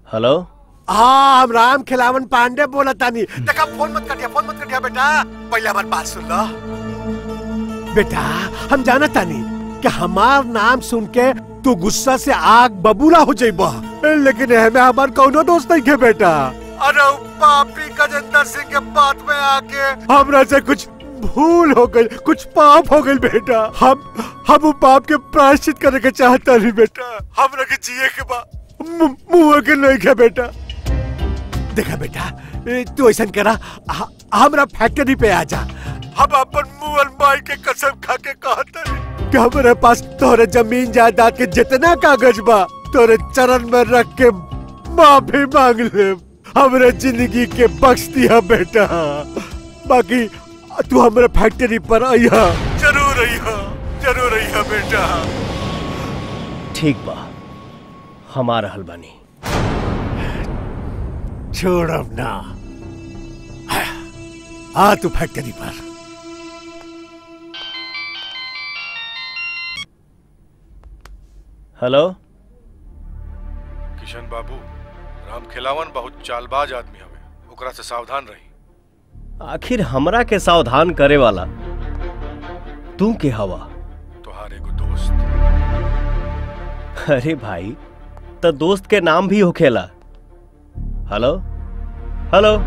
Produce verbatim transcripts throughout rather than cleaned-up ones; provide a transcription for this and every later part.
Hello. हाँ हम राम खिलावन पांडे बोला तानी। देखा फोन मत कटिया, फोन मत कटिया बेटा, पहले हमारी बात सुन लो। बेटा हम जाना तानी कि हमार नाम सुन के तू गुस्सा से आग बबूला हो जाइबा, लेकिन हमें हमार कौनो दोस्त नहीं है बेटा। अरे पापी गजेंद्र सिंह के बात में आके हमरा से कुछ भूल हो गई, कुछ पाप हो गई बेटा। हम हम वो पाप के प्रायश्चित करने के चाहता नहीं बेटा। हमरा के जिए के बाद मुँह के नहीं है बेटा। देखा बेटा तू ऐसा करा, हमरा फैक्ट्री पे आ जा। हम अपन मुँह माई के कसम खा के कहते कि हमारे पास तोरे जमीन जायदाद के जितना कागज बा तोरे चरण में रख के माफी मांग ले। हमरे जिंदगी के बख्श दिया बेटा। बाकी तू हमारे फैक्ट्री पर आइया, जरूर आइया, जरूर आइया बेटा। ठीक बा, हमारा हलवानी छोड़ अब ना। आ तू फैक्ट्री पर। हेलो किशन बाबू, राम खिलावन बहुत चालबाज आदमी हवे, ओकरा से सावधान रही। आखिर हमरा के सावधान करे वाला तू के हवा? तोहार एगो दोस्त। अरे भाई तो दोस्त के नाम भी होखेला। Hello hello.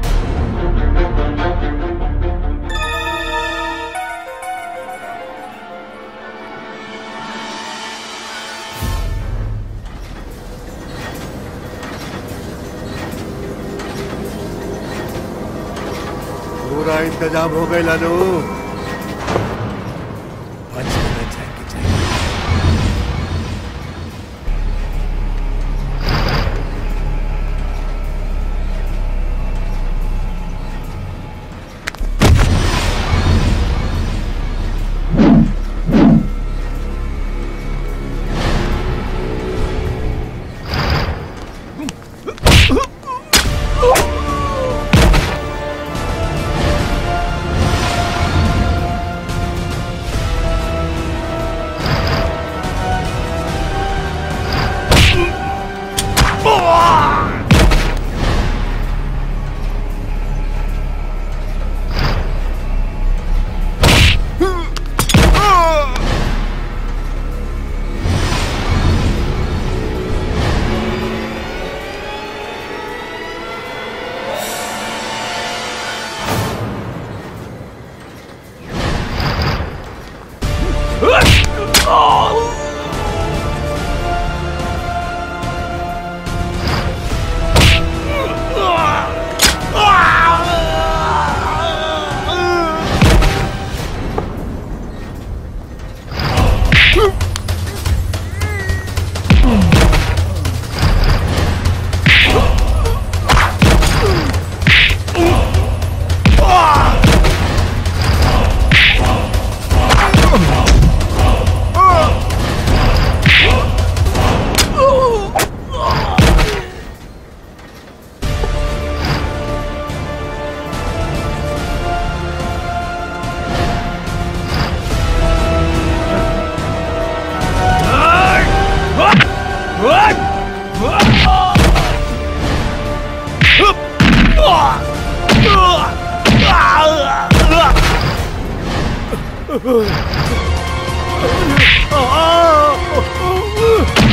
पूरा इंतजाम हो गया लालू। Oh!